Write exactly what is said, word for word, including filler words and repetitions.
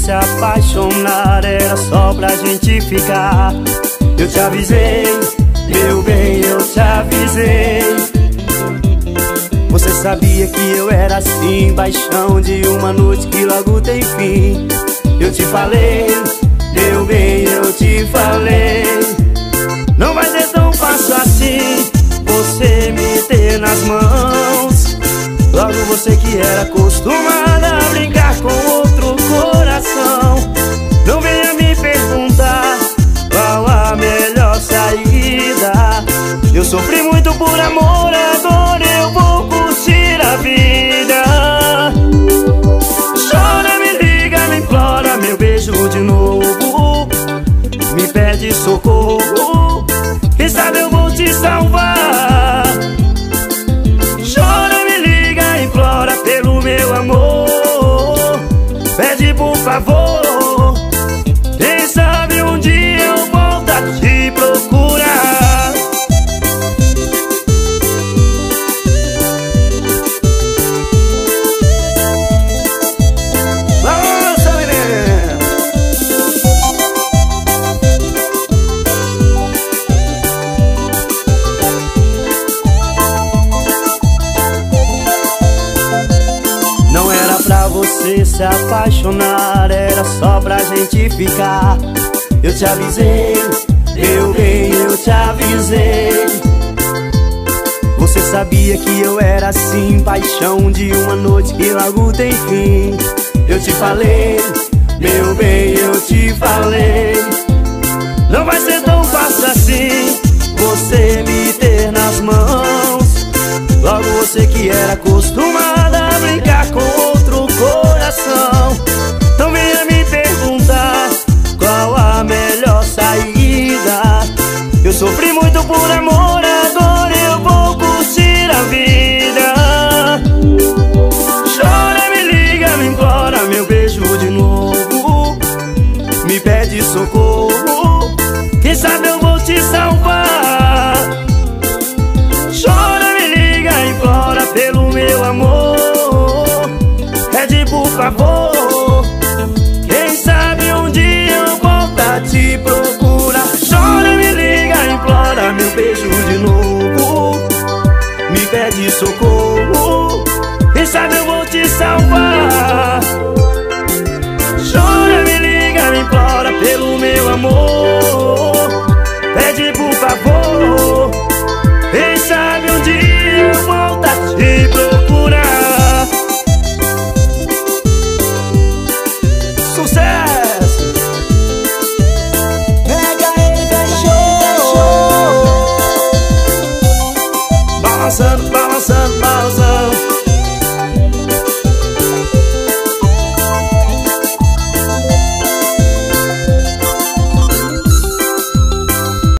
se apaixonar era só pra gente ficar. Eu te avisei, meu bem, eu te avisei. Você sabia que eu era assim, paixão de uma noite que logo tem fim. Eu te falei, meu bem, eu te falei. Não vai ser tão fácil assim você me ter nas mãos. Logo você que era acostumada a brincar com outro coração. Não venha me perguntar qual a melhor saída. Eu sofri muito por amor, agora eu vou curtir a vida. Chora, me liga, me implora, meu beijo de novo. Me pede socorro, quem sabe eu vou te salvar. Chora, me liga, implora pelo meu amor. Pede por favor, quem sabe um dia eu volto a te procurar. Nossa, menina! Não era pra você se apaixonar, era só pra gente ficar. Eu te avisei, meu bem, eu te avisei. Você sabia que eu era assim, paixão de uma noite que logo tem fim. Eu te falei, meu bem, eu te falei. Não vai ser tão fácil assim você me ter nas mãos. Logo você que era acostumada a brincar com outro coração. Então venha me perguntar qual a melhor saída. Eu sofri muito por amor, agora eu vou curtir a vida. Chora, me liga, me implora, meu beijo de novo. Me pede socorro, quem sabe eu vou te salvar. Chora, me liga, implora pelo meu amor. Pede por favor, quem sabe um dia eu volto a te procurar. Chora, me liga, implora, meu beijo de novo. Me pede socorro, quem sabe eu vou te salvar. Chora, me liga, me implora pelo meu amor. Pede por favor, quem sabe um dia eu volto a te procurar. Sucesso! Mega Eva Show. Balançando, balançando, balançando.